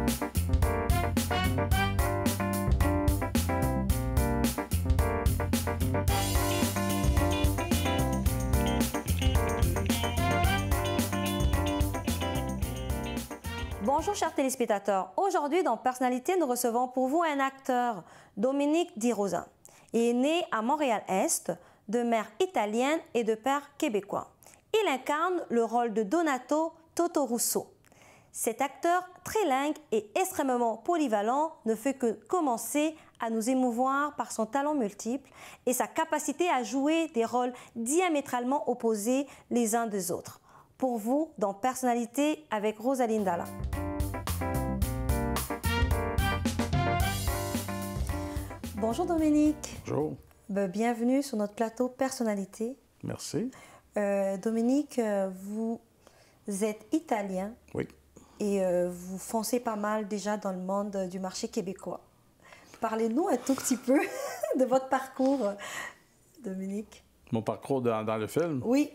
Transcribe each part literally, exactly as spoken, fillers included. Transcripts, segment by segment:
Bonjour chers téléspectateurs, aujourd'hui dans Personnalité, nous recevons pour vous un acteur, Dominique Di Rosa. Il est né à Montréal-Est, de mère italienne et de père québécois. Il incarne le rôle de Donato Toto Russo. Cet acteur trilingue et extrêmement polyvalent ne fait que commencer à nous émouvoir par son talent multiple et sa capacité à jouer des rôles diamétralement opposés les uns des autres. Pour vous, dans Personnalité avec Rosaline Dalla. Bonjour Dominique. Bonjour. Bienvenue sur notre plateau Personnalité. Merci. Euh, Dominique, vous êtes italien. Oui. Et euh, vous foncez pas mal déjà dans le monde du marché québécois. Parlez-nous un tout petit peu de votre parcours, Dominique. Mon parcours dans, dans le film? Oui.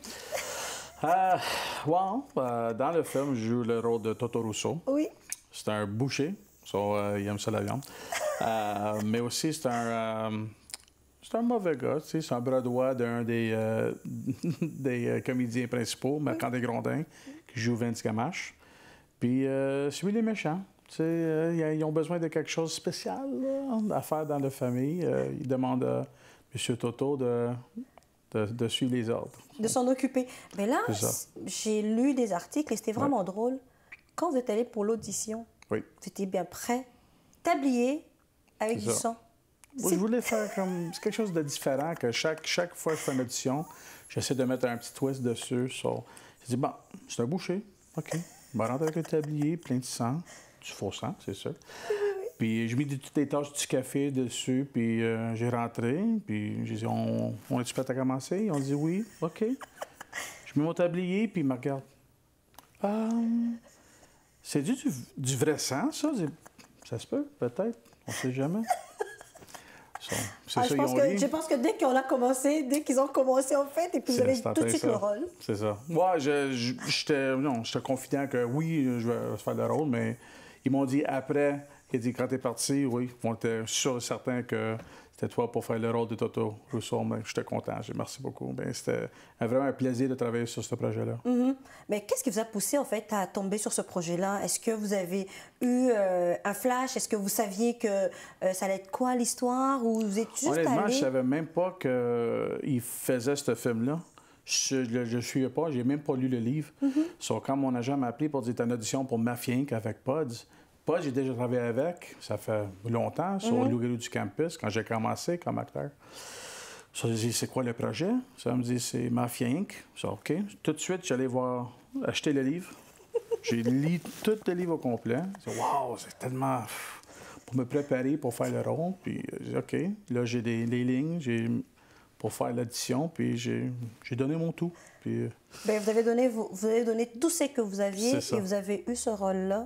Euh, wow, euh, dans le film, je joue le rôle de Toto Russo. Oui. C'est un boucher, so, euh, il aime ça la viande. Euh, mais aussi, c'est un, euh, c'est un mauvais gars, tu sais, c'est un bras droit d'un des, euh, des euh, comédiens principaux, Marc-André Grondin, qui joue Vince Gamache. Puis, euh, celui des méchants. Tu sais, euh, ils ont besoin de quelque chose de spécial là, à faire dans la famille. Euh, ils demandent à M. Toto de... De, de suivre les ordres. De s'en occuper. Mais là, j'ai lu des articles et c'était vraiment ouais. drôle. Quand vous êtes allé pour l'audition, oui. vous étiez bien prêt, tablier avec du sang. Oui, je voulais faire comme... C'est quelque chose de différent, que chaque, chaque fois que je fais une audition, j'essaie de mettre un petit twist dessus. So, j'ai dit, bon, c'est un boucher. OK. Je vais rentrer avec un tablier plein de sang. Du faux sang, c'est sûr. Puis j'ai mis toutes les tâches du café dessus, puis euh, j'ai rentré, puis j'ai dit, on, on est-tu prêt à commencer? Ils ont dit oui, OK. Je mets mon tablier, puis ils me regardent. Euh, c'est du, du, du vrai sang, ça? Ça se peut, peut-être. On ne sait jamais. So, c'est ah, ça, je, pense que, je pense que dès qu'on a commencé, dès qu'ils ont commencé, en fait, et puis vous avez tout de suite ça. le rôle. C'est ça. Moi, j'étais confiant que oui, je vais faire le rôle, mais ils m'ont dit après... Il a dit, quand t'es parti, oui, on était sûr et certain que c'était toi pour faire le rôle de Toto Russo. Mais j'étais content, merci beaucoup. Ben, c'était vraiment un plaisir de travailler sur ce projet-là. Mm-hmm. Mais qu'est-ce qui vous a poussé, en fait, à tomber sur ce projet-là? Est-ce que vous avez eu euh, un flash? Est-ce que vous saviez que euh, ça allait être quoi l'histoire? Ou vous êtes juste Honnêtement, allé... je savais même pas qu'il faisait ce film-là. Je ne suivais pas, j'ai même pas lu le livre. Mm-hmm. So, quand mon agent m'a appelé pour dire, t'as une audition pour Mafia Incorporated avec Pods, Pas, j'ai déjà travaillé avec, ça fait longtemps, sur mm-hmm. Loup-garou du campus, quand j'ai commencé comme acteur. Ça, j'ai dit, c'est quoi le projet? Ça me dit, c'est Mafia Incorporated. Ça, OK. Tout de suite, j'allais voir, acheter le livre. J'ai lu tout le livre au complet. J'ai dit, wow, c'est tellement... Pour me préparer pour faire le rôle. Puis j'ai dit, OK. Là, j'ai des, des lignes j'ai... pour faire l'audition, puis j'ai donné mon tout. Puis... Bien, vous avez donné, vous, vous avez donné tout ce que vous aviez et vous avez eu ce rôle-là.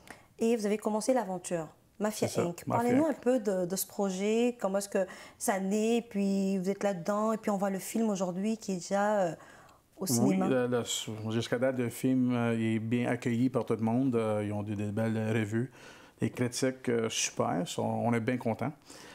Et vous avez commencé l'aventure, Mafia Incorporated. Parlez-nous un peu de, de ce projet, comment est-ce que ça naît, puis vous êtes là-dedans, et puis on voit le film aujourd'hui qui est déjà euh, au cinéma. Oui, jusqu'à date, le film euh, est bien accueilli par tout le monde. Euh, ils ont des, des belles revues, des critiques euh, super, sont, on est bien contents.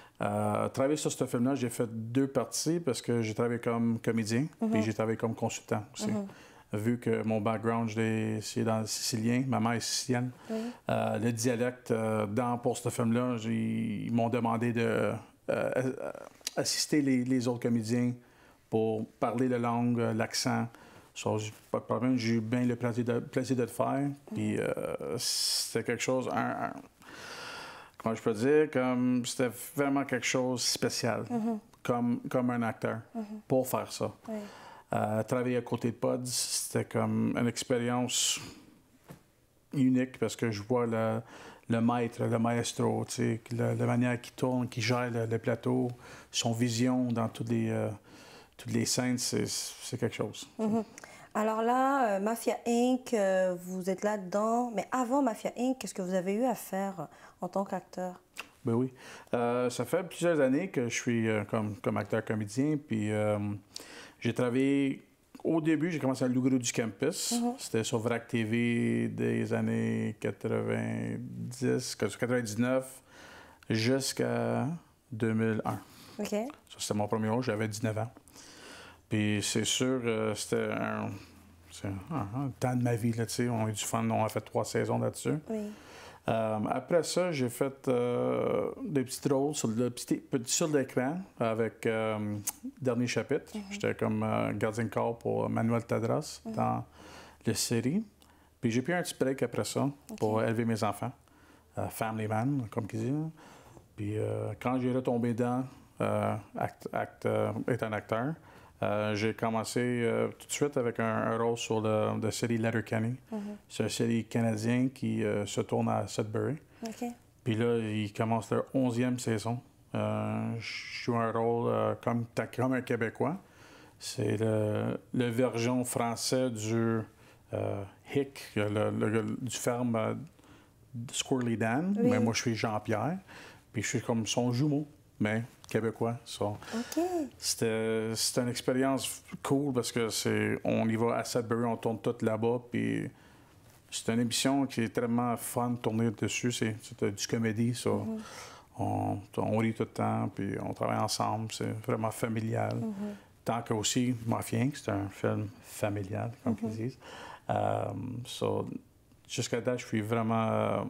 Euh, travailler sur ce film-là, j'ai fait deux parties parce que j'ai travaillé comme comédien, mm-hmm. puis j'ai travaillé comme consultant aussi. Mm-hmm. Vu que mon background, c'est dans le sicilien, ma mère est sicilienne. Oui. Euh, le dialecte, euh, dans, pour ce film-là, ils m'ont demandé de euh, assister les, les autres comédiens pour parler la langue, l'accent. So, pas de problème, j'ai eu bien le plaisir de, plaisir de le faire. Puis euh, c'était quelque chose, un, un, comment je peux dire, comme c'était vraiment quelque chose de spécial, mm-hmm. comme, comme un acteur, mm-hmm. pour faire ça. Oui. Euh, travailler à côté de Pods, c'était comme une expérience unique parce que je vois le, le maître, le maestro, tu sais, la, la manière qu'il tourne, qu'il gère le, le plateau, son vision dans toutes les, euh, toutes les scènes, c'est quelque chose. Mm-hmm. Alors là, euh, Mafia Incorporated, euh, vous êtes là-dedans, mais avant Mafia Incorporated, qu'est-ce que vous avez eu à faire en tant qu'acteur? Ben oui. Euh, ça fait plusieurs années que je suis euh, comme, comme acteur-comédien, puis euh, j'ai travaillé au début, j'ai commencé à Loup-garou du campus. Mm-hmm. C'était sur V R A C T V des années quatre-vingt-dix, quatre-vingt-dix-neuf jusqu'à deux mille un. OK. Ça, c'était mon premier rôle, j'avais dix-neuf ans. Puis c'est sûr, euh, c'était un, un, un temps de ma vie, là, tu sais. On a eu du fun, on a fait trois saisons là-dessus. Oui. Euh, après ça, j'ai fait euh, des petits rôles sur le petit, petit sur l'écran avec euh, Dernier chapitre. Mm-hmm. J'étais comme euh, gardien de corps pour Manuel Tadras mm-hmm. dans la série. Puis j'ai pris un petit break après ça okay. pour élever mes enfants. Euh, family man, comme ils disent. Puis euh, quand j'ai retombé dans euh, act, act, euh, être un acteur, Euh, j'ai commencé euh, tout de suite avec un, un rôle sur le, la série Letterkenny. Mm-hmm. C'est une série canadienne qui euh, se tourne à Sudbury. Okay. Puis là, il commence leur onzième saison. Euh, je joue un rôle euh, comme, comme un Québécois. C'est le, le version français du euh, Hick, le, le, du ferme euh, Squirrely Dan. Oui. Mais moi, je suis Jean-Pierre. Puis je suis comme son jumeau, mais québécois. So. Okay. C'était, c'était une expérience cool parce que c'est, on y va à Sudbury, on tourne tout là-bas. Puis c'est une émission qui est tellement fun de tourner dessus. C'est, c'est du comédie. So. Mm-hmm. on, on rit tout le temps, puis on travaille ensemble. C'est vraiment familial. Mm-hmm. Tant que aussi Mafien, c'est un film familial, comme mm-hmm. ils disent. Um, so, jusqu'à date, je suis vraiment euh,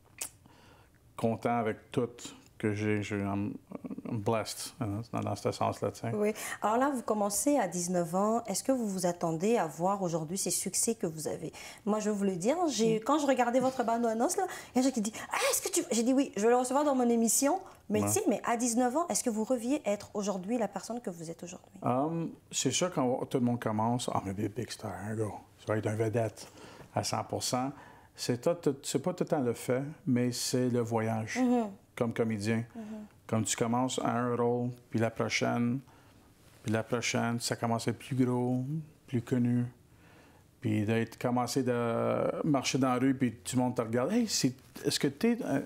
content avec tout que j'ai. j'ai I'm, I'm blessed hein, dans, dans ce sens-là. T'sais. Oui. Alors là, vous commencez à dix-neuf ans. Est-ce que vous vous attendez à voir aujourd'hui ces succès que vous avez? Moi, je vais vous le dire. J'ai, quand je regardais votre bande-annonce, là, il y a des gens qui disent « Ah, est-ce que tu... » J'ai dit « Oui, je vais le recevoir dans mon émission. » Mais ouais. tu sais, mais à dix-neuf ans, est-ce que vous reviez être aujourd'hui la personne que vous êtes aujourd'hui? Um, c'est sûr quand tout le monde commence, « Ah, mais des big stars, un gars, ça va être un vedette à cent pour cent. » C'est, tout, c'est pas tout le temps le fait, mais c'est le voyage, mm-hmm. comme comédien. Mm-hmm. Comme tu commences à un rôle, puis la prochaine, puis la prochaine, ça commence à être plus gros, plus connu. Puis d'être commencé de marcher dans la rue, puis tout le monde te regarde. « Hey, c'est, est-ce que tu es... Euh,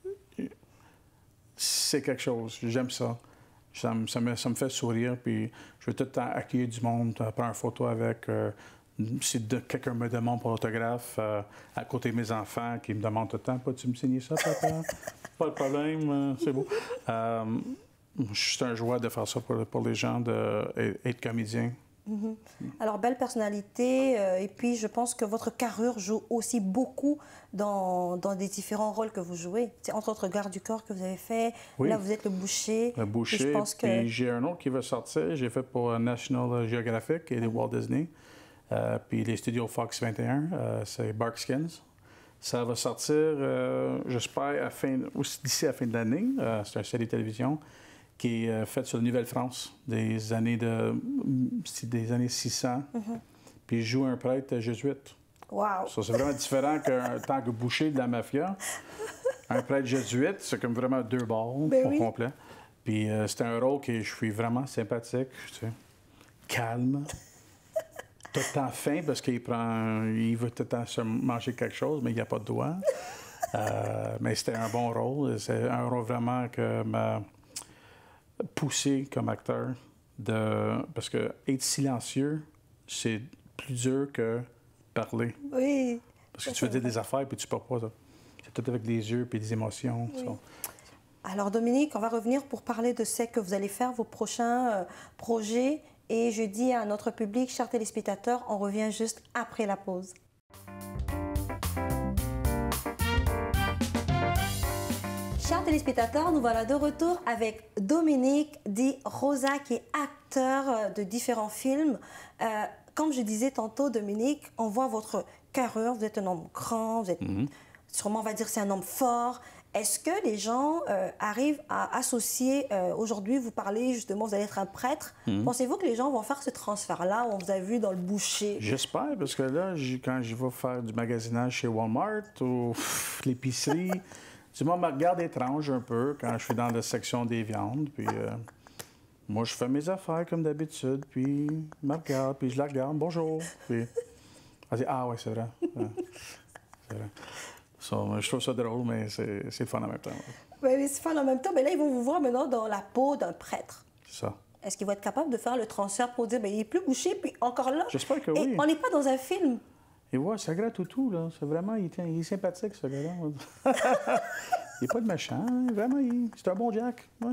c'est quelque chose. J'aime ça. Ça me, ça me, ça me fait sourire, puis je veux tout le temps accueillir du monde, prendre une photo avec... Euh, si de, quelqu'un me demande pour l'autographe, euh, à côté de mes enfants qui me demandent tout le temps, peux-tu me signer ça, papa? Pas de problème, euh, c'est beau. Euh, c'est un joie de faire ça pour, pour les gens, d'être comédien. Mm-hmm. Alors, belle personnalité, euh, et puis je pense que votre carrure joue aussi beaucoup dans, dans des différents rôles que vous jouez. C'est entre autres Garde du corps que vous avez fait, oui. Là vous êtes le boucher. Le boucher, je pense que... puis j'ai un autre qui va sortir, j'ai fait pour National Geographic et les Walt Disney. Euh, puis les studios Fox vingt et un, euh, c'est Barkskins. Ça va sortir, euh, j'espère, à fin, d'ici à la fin de l'année. Euh, c'est une série de télévision qui est euh, faite sur la Nouvelle-France des années de des années six cents. Mm-hmm. Puis je joue un prêtre jésuite. Wow! Ça, c'est vraiment différent qu'un tant que boucher de la mafia. Un prêtre jésuite, c'est comme vraiment deux balles ben au oui. complet. Puis euh, c'est un rôle que je suis vraiment sympathique, tu sais, calme. Tout le temps faim parce qu'il prend, il veut tout le temps se manger quelque chose, mais il n'y a pas de doigts. Euh, mais c'était un bon rôle. C'est un rôle vraiment qui m'a poussé comme acteur. De, parce que être silencieux, c'est plus dur que parler. Oui. Parce que tu veux dire des affaires puis tu ne peux pas. Ça. C'est tout avec les yeux puis des émotions. Oui. Ça. Alors Dominique, on va revenir pour parler de ce que vous allez faire, vos prochains euh, projets. Et je dis à notre public, chers téléspectateurs, on revient juste après la pause. Chers téléspectateurs, nous voilà de retour avec Dominique Di Rosa, qui est acteur de différents films. Euh, comme je disais tantôt, Dominique, on voit votre carrure, vous êtes un homme grand, vous êtes, mm-hmm. sûrement on va dire c'est un homme fort. Est-ce que les gens euh, arrivent à associer, euh, aujourd'hui, vous parlez justement, vous allez être un prêtre. Mm-hmm. Pensez-vous que les gens vont faire ce transfert-là, on vous a vu dans le boucher? J'espère, parce que là, quand je vais faire du magasinage chez Walmart ou l'épicerie, tout le monde me regarde étrange un peu quand je suis dans la section des viandes. Puis euh, moi, je fais mes affaires comme d'habitude, puis ils me regardent, puis je la regarde, bonjour. Puis elle dit, ah ouais, c'est vrai. Ouais, c'est vrai. So, je trouve ça drôle, mais c'est, c'est fun en même temps. Oui, oui, c'est fun en même temps. Mais là, ils vont vous voir maintenant dans la peau d'un prêtre. C'est ça. est-ce qu'ils vont être capables de faire le transfert pour dire, ben, il est plus bouché, puis encore là? J'espère que Et oui. on n'est pas dans un film. Et voilà, c'est agréable tout, là. C'est vraiment, il, il est sympathique, ce gars-là. Il n'est pas de méchant, hein. Vraiment, il- c'est un bon Jack. Ouais.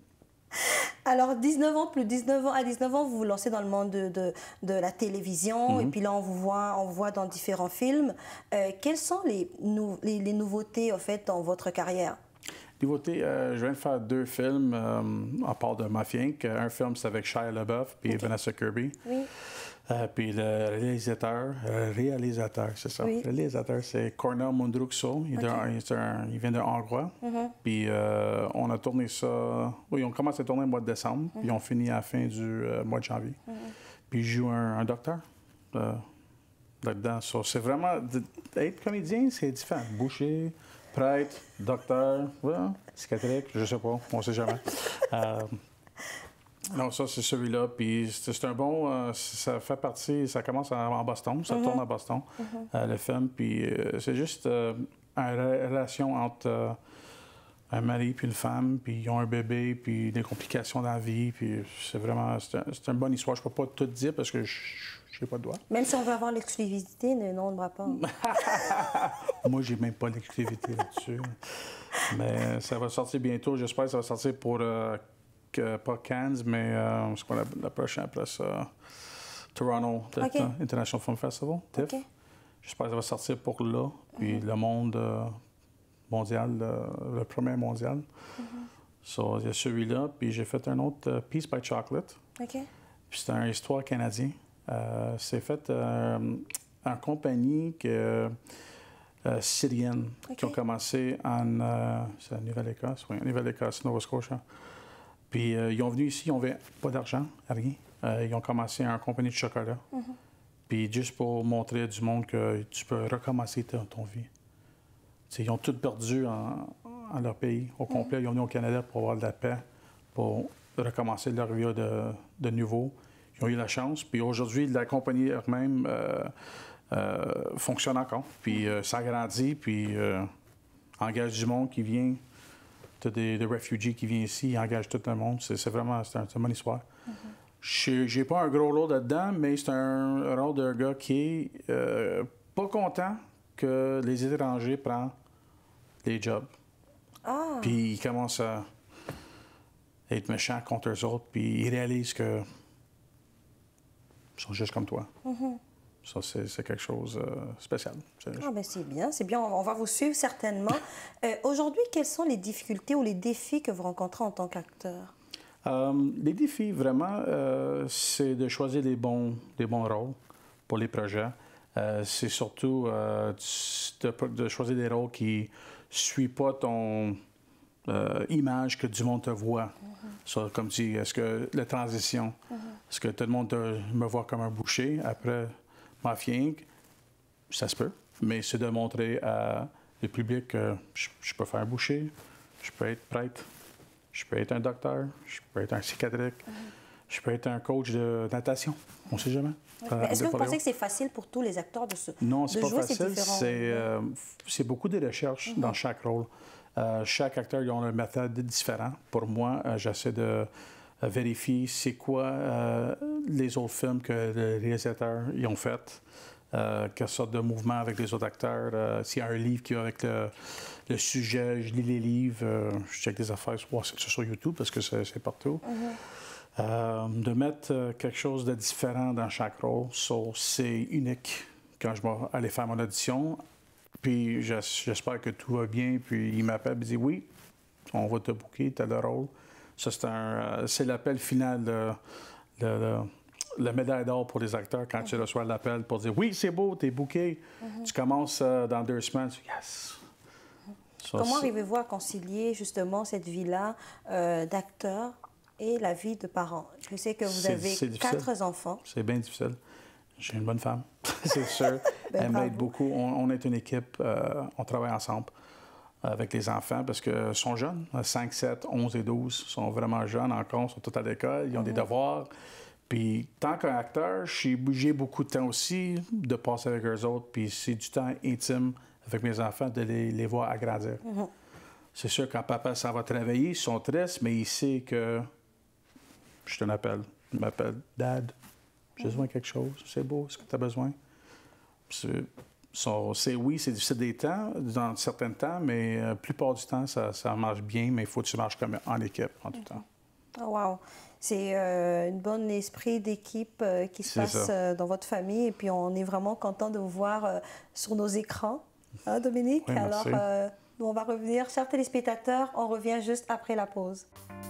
Alors, dix-neuf ans, plus dix-neuf ans, à dix-neuf ans, vous vous lancez dans le monde de, de, de la télévision, et puis là, on vous voit, on vous voit dans différents films. Euh, quelles sont les, nou les, les nouveautés, en fait, dans votre carrière? Nouveauté, euh, je viens de faire deux films, euh, à part de Mafia Incorporated. Un film, c'est avec Shia LaBeouf puis Ok. Vanessa Kirby. Oui. Euh, puis le réalisateur, euh, réalisateur, c'est ça. Oui. Le réalisateur, c'est Cornel Mundruxo. Il, est Ok. un- il est un- il vient de Hongrois. Mhm. Puis euh, on a tourné ça. Oui, on commence à tourner au mois de décembre, puis on finit à la fin du euh, mois de janvier. Puis je joue un, un docteur euh, là-dedans. So, c'est vraiment. de- Être comédien, c'est différent. Boucher, prêtre, docteur, ouais, psychiatrique, je sais pas, on sait jamais. Euh, non, ça, c'est celui-là. Puis c'est c'est un bon. euh, ça fait partie. Ça commence en, en Boston. Ça tourne à Boston, euh, le film. Puis euh, c'est juste euh, une re- relation entre euh, un mari puis une femme. Puis ils ont un bébé. Puis des complications dans la vie. Puis c'est vraiment. C'est un- c'est une bonne histoire. Je peux pas tout dire parce que je n'ai pas de doigt. Même si on veut avoir l'exclusivité, ne non, on ne va pas. Moi, j'ai même pas l'exclusivité là-dessus. Mais ça va sortir bientôt. J'espère que ça va sortir pour. euh, que, pas Cannes, mais euh, c'est quoi la, la prochaine après ça? Toronto, peut-être, Ok. hein, International Film Festival, T I F. OK. J'espère que ça va sortir pour là. Puis le monde euh, mondial, le, le premier mondial. So, il y a celui-là. Puis j'ai fait un autre, euh, Peace by Chocolate. OK. Puis c'est une histoire canadienne. Euh, c'est fait euh, en compagnie que, euh, syrienne Ok. qui ont commencé en euh, c'est la Nouvelle-Écosse, oui, Nouvelle-Écosse, Nova Scotia. Puis euh, ils ont venu ici, ils n'avaient pas d'argent, rien. Euh, ils ont commencé en compagnie de chocolat. Puis juste pour montrer du monde que tu peux recommencer ta- ton vie. T'sais, ils ont tout perdu en, en leur pays au complet. Ils ont venu au Canada pour avoir de la paix, pour recommencer leur vie de, de nouveau. Ils ont eu la chance. Puis aujourd'hui, la compagnie elle-même euh, euh, fonctionne encore. Puis euh, ça grandit, puis euh, engage du monde qui vient. Tu as des, des réfugiés qui viennent ici, ils engagent tout le monde. C'est c'est vraiment c'est un- c'est une bonne histoire. J'ai j'ai pas un gros rôle là-dedans, mais c'est un rôle d'un gars qui est euh, pas content que les étrangers prennent les jobs. Ah, Puis ils commencent à être méchants contre eux autres, puis ils réalisent que ils sont juste comme toi. Ça, c'est c'est quelque chose de spécial. C'est- ah ben c'est bien, c'est bien. On va vous suivre certainement. Euh, Aujourd'hui, quelles sont les difficultés ou les défis que vous rencontrez en tant qu'acteur? Euh, les défis, vraiment, euh, c'est de choisir les bons, les bons rôles pour les projets. Euh, c'est surtout euh, de, de choisir des rôles qui ne suivent pas ton euh, image que du monde te voit. Ça, comme tu dis, est-ce que la transition, est-ce que tout le monde te- me voit comme un boucher après Mafia Incorporated? Ça se peut, mais c'est de montrer à le public que je, je peux faire un boucher, je peux être prêtre, je peux être un docteur, je peux être un psychiatrique, je peux être un coach de natation. On ne sait jamais. Mais Est-ce que Euh, vous pensez que c'est facile pour tous les acteurs de, se, Non, de c'est pas jouer ces facile. différents C'est euh, c'est beaucoup de recherche dans chaque rôle. Euh, chaque acteur ils ont une méthode différente. Pour moi, euh, j'essaie de euh, vérifier c'est quoi euh, les autres films que les réalisateurs ils ont fait. Euh, quelle sorte de mouvement avec les autres acteurs. Euh, S'il y a un livre qui va avec le, le sujet, je lis les livres, euh, je check des affaires sur, sur YouTube parce que c'est c'est partout. Euh, de mettre euh, quelque chose de différent dans chaque rôle, so, c'est unique quand je vais aller faire mon audition. Puis j'es- j'espère que tout va bien. Puis il m'appelle et dit oui, on va te booker, tu as le rôle. Ça, c'est un, euh, c'est l'appel final, de, de- de- la médaille d'or pour les acteurs quand tu reçois l'appel pour dire oui, c'est beau, tu es booké. Tu commences euh, dans deux semaines, tu dis yes. Ça, Comment c'est- arrivez-vous à concilier justement cette vie-là euh, d'acteur et la vie de parents? Je sais que vous C'est- avez c'est difficile. quatre enfants. C'est bien difficile. J'ai une bonne femme, c'est sûr. Ben, Elle m'aide bravo. beaucoup. On, on est une équipe, euh, on travaille ensemble avec les enfants parce qu'ils sont jeunes, cinq, sept, onze et douze, sont vraiment jeunes encore, sont tous à l'école, ils ont des devoirs. Puis, tant qu'acteur, j'ai j'ai beaucoup de temps aussi de passer avec eux autres, puis c'est du temps intime avec mes enfants de les, les voir agrandir. C'est sûr, quand papa s'en va travailler, ils sont tristes, mais il sait que je te l'appelle. Il m'appelle « Dad, j'ai besoin de quelque chose. C'est beau, est-ce que tu as besoin? » C'est oui, c'est difficile des temps, dans certains temps, mais la plupart du temps, ça, ça marche bien, mais il faut que tu marches comme en équipe en tout temps. Oh, wow! C'est euh, un bon esprit d'équipe euh, qui se passe euh, dans votre famille et puis on est vraiment content de vous voir euh, sur nos écrans, hein, Dominique? Oui, alors, euh, nous, on va revenir. Chers téléspectateurs, on revient juste après la pause.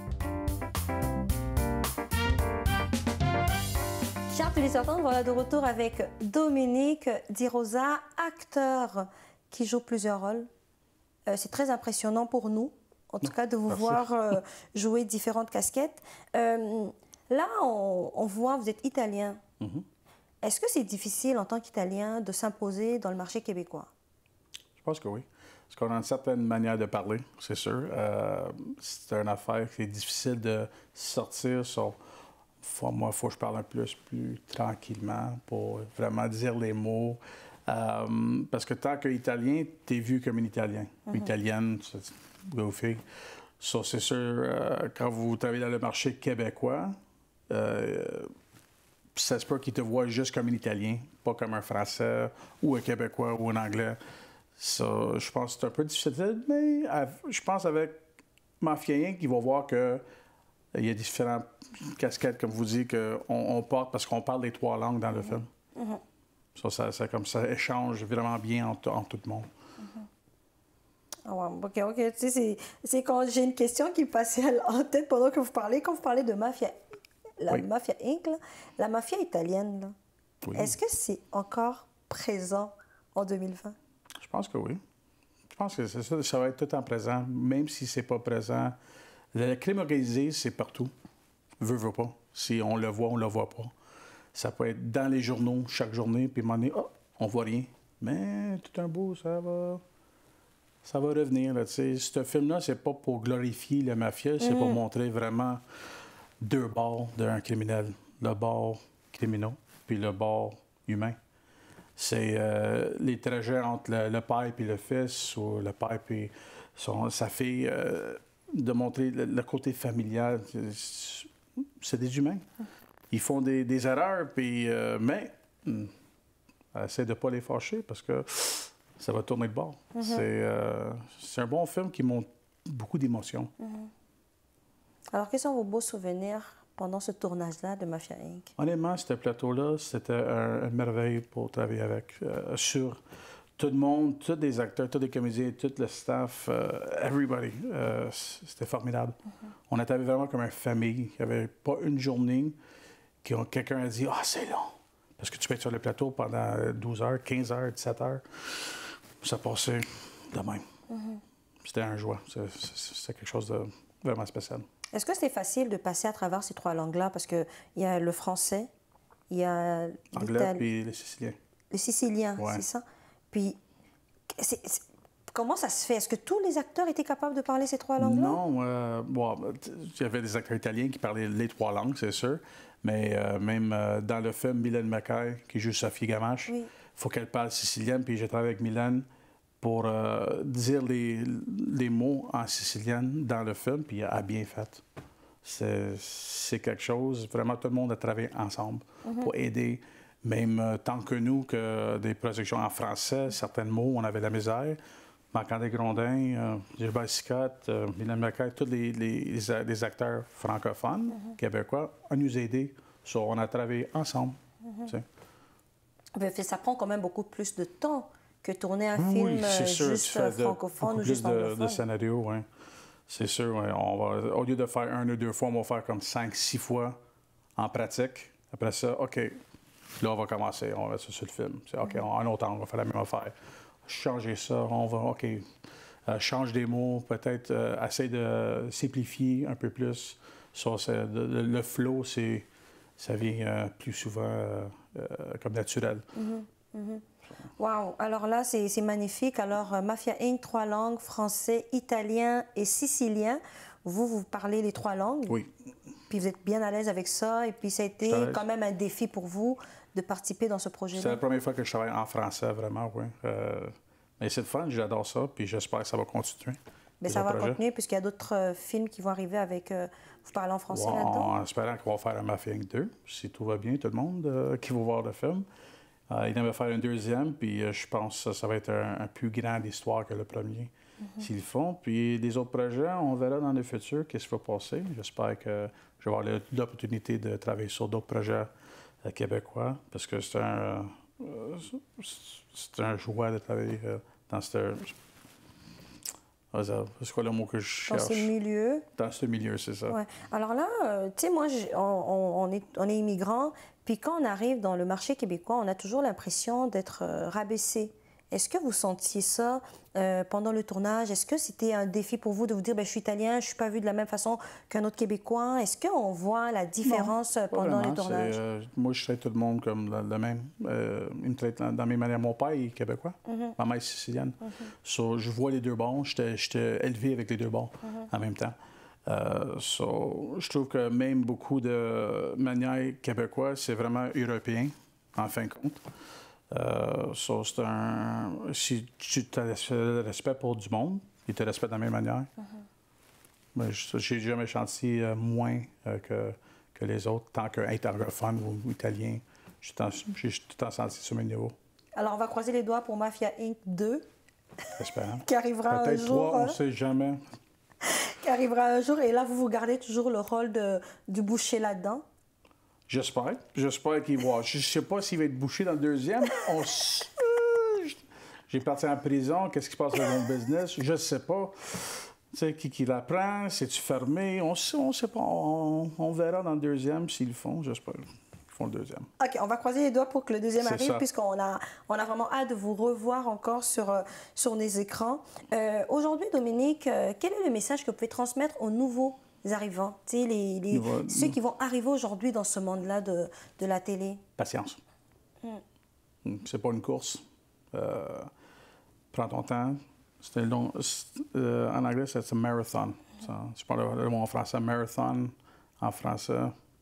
Chers téléspectateurs, voilà de retour avec Dominique Di Rosa, acteur qui joue plusieurs rôles. Euh, c'est très impressionnant pour nous, en tout cas, de vous Merci. voir euh, jouer différentes casquettes. Euh, là, on, on voit, vous êtes italien. Mm-hmm. Est-ce que c'est difficile, en tant qu'Italien, de s'imposer dans le marché québécois? Je pense que oui. Parce qu'on a une certaine manière de parler, c'est sûr. Euh, c'est une affaire qui est difficile de sortir sur... Faut, moi, il faut que je parle un peu plus, plus tranquillement pour vraiment dire les mots. Euh, parce que tant qu'italien, tu es vu comme un Italien. Mm-hmm. Italienne, gars ou fille. So, c'est sûr, euh, quand vous travaillez dans le marché québécois, euh, ça se peut qu'ils te voient juste comme un Italien, pas comme un Français ou un Québécois ou un Anglais. So, je pense que c'est un peu difficile, mais je pense avec Mafia Inc, ils vont voir que il y a différentes casquettes, comme vous dites, qu'on on porte parce qu'on parle les trois langues dans le mm-hmm. film. Mm-hmm. So, ça, ça, comme ça échange vraiment bien entre, entre tout le monde. Mm-hmm. Oh, wow. OK, OK. Tu sais, c'est quand j'ai une question qui me passait en tête pendant que vous parlez, quand vous parlez de Mafia, la oui. Mafia Inc, là, la mafia italienne, là, oui. Est-ce que c'est encore présent en deux mille vingt? Je pense que oui. Je pense que c'est ça, ça va être tout le temps présent, même si c'est pas présent. Le crime organisé, c'est partout. Veut, veut pas. Si on le voit, on le voit pas. Ça peut être dans les journaux chaque journée, puis à un moment donné, oh, on voit rien. Mais tout un beau, ça va... Ça va revenir, là, tu sais. Ce film-là, c'est pas pour glorifier le mafieux, c'est mmh. pour montrer vraiment deux bords d'un criminel. Le bord criminel, puis le bord humain. C'est euh, les trajets entre le, le père et le fils, ou le père et son, sa fille... Euh, de montrer le, le côté familial. C'est des humains. Ils font des, des erreurs, puis, euh, mais hmm, essaie de ne pas les fâcher parce que ça va tourner de bord. Mm-hmm. C'est euh, un bon film qui montre beaucoup d'émotions. Mm-hmm. Alors, quels sont vos beaux souvenirs pendant ce tournage-là de Mafia Inc? Honnêtement, ce plateau-là, c'était un, une merveille pour travailler avec. Euh, sur tout le monde, tous les acteurs, tous les comédiens, tout le staff, uh, everybody. Uh, C'était formidable. Mm-hmm. On était vraiment comme une famille. Il n'y avait pas une journée que quelqu'un a dit « Ah, oh, c'est long! » Parce que tu peux être sur le plateau pendant douze heures, quinze heures, dix-sept heures. Ça passait de même. Mm-hmm. C'était un joie. C'était quelque chose de vraiment spécial. Est-ce que c'était facile de passer à travers ces trois langues-là? Parce qu'il y a le français, il y a l'anglais et le sicilien. Le sicilien, ouais. C'est ça? Puis, c'est, c'est, comment ça se fait? Est-ce que tous les acteurs étaient capables de parler ces trois langues-là? Non. Euh, bon, il y avait des acteurs italiens qui parlaient les trois langues, c'est sûr. Mais euh, même euh, dans le film, Mylène Mackay, qui joue Sophie Gamache, il oui. faut qu'elle parle sicilienne. Puis j'ai travaillé avec Mylène pour euh, dire les, les mots en sicilienne dans le film, puis elle a bien fait. C'est quelque chose, vraiment, tout le monde a travaillé ensemble mm-hmm. pour aider. Même euh, tant que nous, que des productions en français, certains mots, on avait la misère. Marc-André Grondin, euh, Gilbert Scott, euh, Mylène Mackay, tous les, les, les acteurs francophones, mm-hmm. québécois, ont nous aidé. So, on a travaillé ensemble. Mm-hmm. Ça prend quand même beaucoup plus de temps que tourner un oui, film euh, sûr, juste de, francophone ou plus juste de, anglophone. de scénario, oui. C'est sûr. Ouais. On va, au lieu de faire un ou deux fois, on va faire comme cinq, six fois en pratique. Après ça, OK. Là, on va commencer, on va sur le film. C'est OK, mm-hmm. un autre angle, on va faire la même affaire. Changer ça, on va, OK, euh, change des mots, peut-être euh, essayer de simplifier un peu plus. Ça, le, le flow, c'est, ça vient euh, plus souvent euh, euh, comme naturel. Mm-hmm. Mm-hmm. Wow! Alors là, c'est magnifique. Alors, euh, Mafia Inc, trois langues, français, italien et sicilien. Vous, vous parlez les trois langues? Oui. Puis vous êtes bien à l'aise avec ça. Et puis ça a été quand même un défi pour vous de participer dans ce projet-là. C'est la première fois que je travaille en français, vraiment, oui. Euh, mais c'est le fun, j'adore ça, puis j'espère que ça va continuer. Mais ça va projets. continuer puisqu'il y a d'autres euh, films qui vont arriver avec... Euh, vous parlez en français ouais, là-dedans? En espérant qu'on va faire un Mafia Inc deux, si tout va bien, tout le monde euh, qui va voir le film. Euh, il aimerait faire un deuxième, puis euh, je pense que ça, ça va être un, un plus grand histoire que le premier, mm-hmm. s'ils le font. Puis les autres projets, on verra dans le futur qu'est-ce qui va passer. J'espère que je vais avoir l'opportunité de travailler sur d'autres projets euh, québécois, parce que c'est un, euh, c'est un joie de travailler euh, dans ce... C'est quoi le mot que je cherche? Dans ce milieu. Dans ce milieu, c'est ça. Ouais. Alors là, euh, tu sais, moi, on, on, on, est, on est immigrants, puis quand on arrive dans le marché québécois, on a toujours l'impression d'être euh, rabaissé. Est-ce que vous sentiez ça euh, pendant le tournage? Est-ce que c'était un défi pour vous de vous dire, ben, je suis italien, je ne suis pas vu de la même façon qu'un autre Québécois? Est-ce qu'on voit la différence non, pendant les tournages? Euh, moi, je traite tout le monde comme le, le même. Euh, il me traite dans mes manières. Mon père est québécois, mm-hmm. ma mère est sicilienne. Mm-hmm. So, je vois les deux bords. J'étais élevé avec les deux bords mm-hmm. en même temps. Euh, so, je trouve que même beaucoup de manières québécoises, c'est vraiment européen, en fin de compte. Euh, so, c'est un... Si tu as le respect pour du monde, ils te respectent de la même manière. Mm-hmm. Mais j'ai jamais chanté euh, moins euh, que, que les autres, tant qu'être anglophone ou, ou italien. J'ai tout le temps senti sur mes niveaux. Alors, on va croiser les doigts pour Mafia Inc deux. J'espère. qui arrivera un jour. Peut-être trois, hein? on ne sait jamais. Qui arrivera un jour. Et là, vous vous gardez toujours le rôle de, du boucher là-dedans? J'espère. J'espère qu'il va. Je ne sais pas s'il va être bouché dans le deuxième. On... J'ai parti en prison. Qu'est-ce qui se passe dans mon business? Je ne sais pas. Tu sais, qui, qui l'apprend? C'est-tu fermé? On ne sait pas. On, on verra dans le deuxième s'ils le font. J'espère qu'ils font le deuxième. OK. On va croiser les doigts pour que le deuxième arrive, puisqu'on a, on a vraiment hâte de vous revoir encore sur, sur les écrans. Euh, Aujourd'hui, Dominique, euh, quel est le message que vous pouvez transmettre aux nouveaux arrivants, tu sais, les, les, va, ceux qui vont arriver aujourd'hui dans ce monde-là de, de la télé? Patience. Mm. C'est pas une course. Euh, prends ton temps. C'est un long... Euh, en anglais, c'est un marathon. Mm. Ça, je parle le mot en français. Marathon, en français.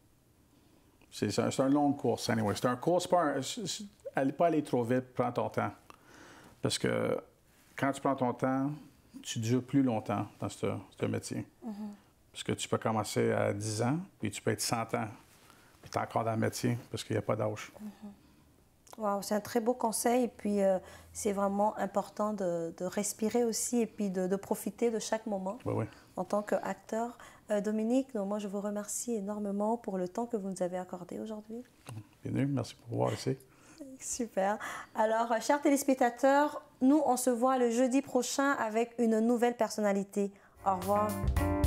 C'est un, un long course, anyway. C'est un course, pas, un, allez pas aller trop vite, prends ton temps. Parce que quand tu prends ton temps, tu dures plus longtemps dans ce, ce métier. Mm-hmm. Parce que tu peux commencer à dix ans, puis tu peux être cent ans, puis tu es encore dans le métier, parce qu'il n'y a pas d'âge. Mm-hmm. Wow, c'est un très beau conseil, et puis euh, c'est vraiment important de, de respirer aussi, et puis de, de profiter de chaque moment oui, oui. en tant qu'acteur. Euh, Dominique, donc, moi je vous remercie énormément pour le temps que vous nous avez accordé aujourd'hui. Bienvenue, merci pour voir ici. Super. Alors, chers téléspectateurs, nous on se voit le jeudi prochain avec une nouvelle personnalité. Au revoir.